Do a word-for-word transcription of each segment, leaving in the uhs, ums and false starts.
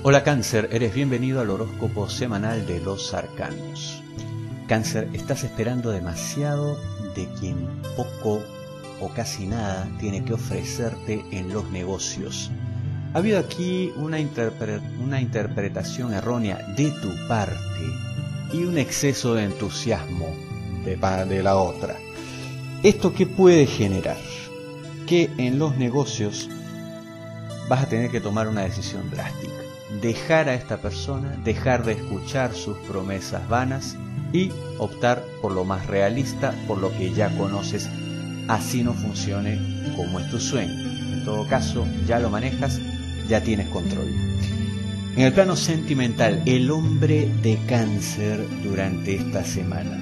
Hola Cáncer, eres bienvenido al horóscopo semanal de los arcanos. Cáncer, estás esperando demasiado de quien poco o casi nada tiene que ofrecerte en los negocios. Ha habido aquí una, interpre- una interpretación errónea de tu parte y un exceso de entusiasmo de, de la otra. ¿Esto qué puede generar? Que en los negocios vas a tener que tomar una decisión drástica. Dejar a esta persona, dejar de escuchar sus promesas vanas y optar por lo más realista, por lo que ya conoces, así no funcione como es tu sueño. En todo caso, ya lo manejas, ya tienes control. En el plano sentimental, el hombre de Cáncer durante esta semana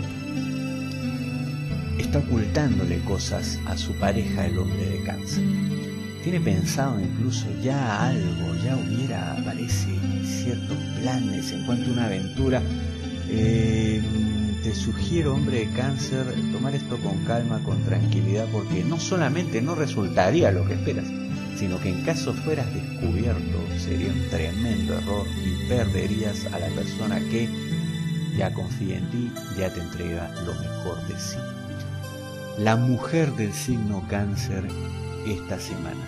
está ocultándole cosas a su pareja, el hombre de Cáncer. Tiene pensado incluso ya algo, ya hubiera, parece, ciertos planes en cuanto a una aventura. Eh, te sugiero, hombre de Cáncer, tomar esto con calma, con tranquilidad, porque no solamente no resultaría lo que esperas, sino que en caso fueras descubierto sería un tremendo error y perderías a la persona que ya confía en ti, ya te entrega lo mejor de sí. La mujer del signo Cáncer esta semana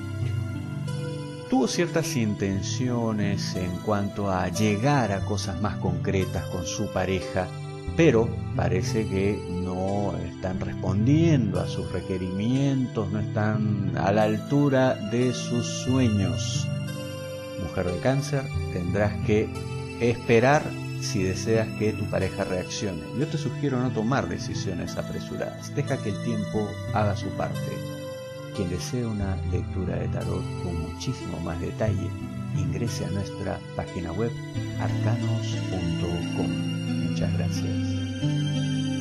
tuvo ciertas intenciones en cuanto a llegar a cosas más concretas con su pareja, pero parece que no están respondiendo a sus requerimientos, no están a la altura de sus sueños. Mujer de Cáncer, tendrás que esperar si deseas que tu pareja reaccione. Yo te sugiero no tomar decisiones apresuradas, deja que el tiempo haga su parte. Quien desee una lectura de tarot con muchísimo más detalle, ingrese a nuestra página web arcanos punto com. Muchas gracias.